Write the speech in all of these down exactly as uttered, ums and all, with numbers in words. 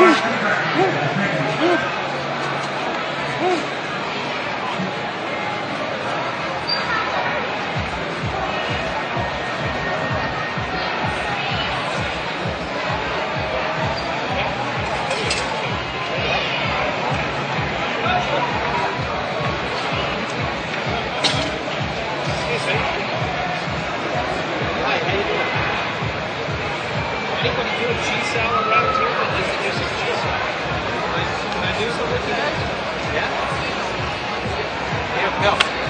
Anybody do a cheese salad around here that doesn't do some cheese salad? Can I do some with you guys? Yeah? Yeah, go.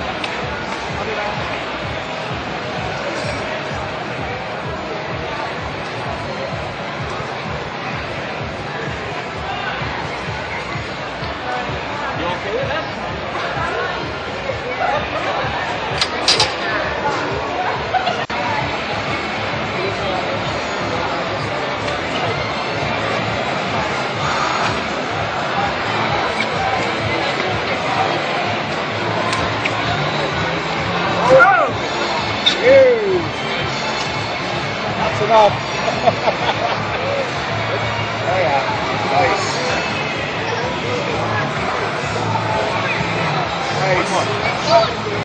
You okay with that? That's enough. Oh yeah, nice. Nice.